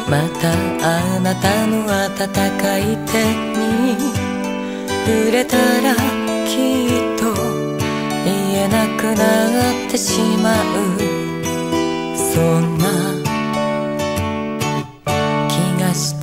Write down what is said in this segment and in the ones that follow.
またあなたの温かい手に触れたらきっと言えなくなってしまう、そんな気がして、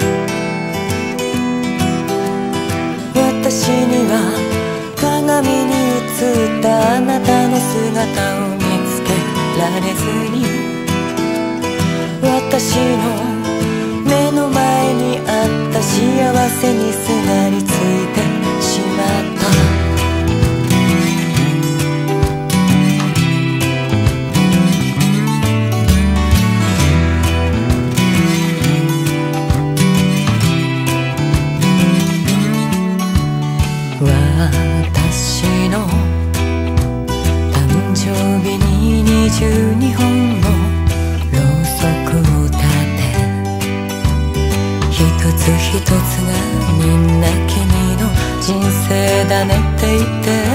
私には鏡に映ったあなたの姿を見つけられずに、私の目の前にあった幸せにすがりついてしまった。私の誕生日に22本のろうそくを立て、一つ一つがみんな君の人生だねって言って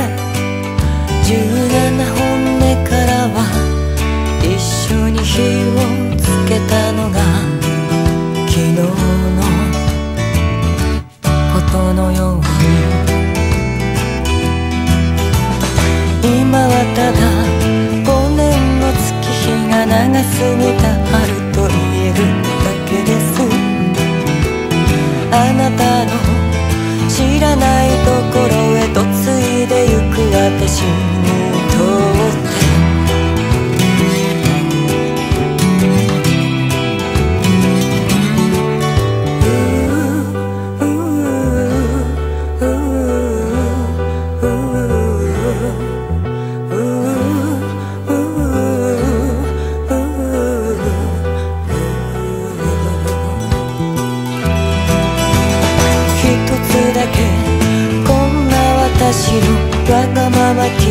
、17本目からは一緒に火をつけたのが昨日のことのように、今はただ5年の月日が長すぎた春と言えるだけです。あなたの知らないところへとついでゆく私にとって、こんな私のわがまま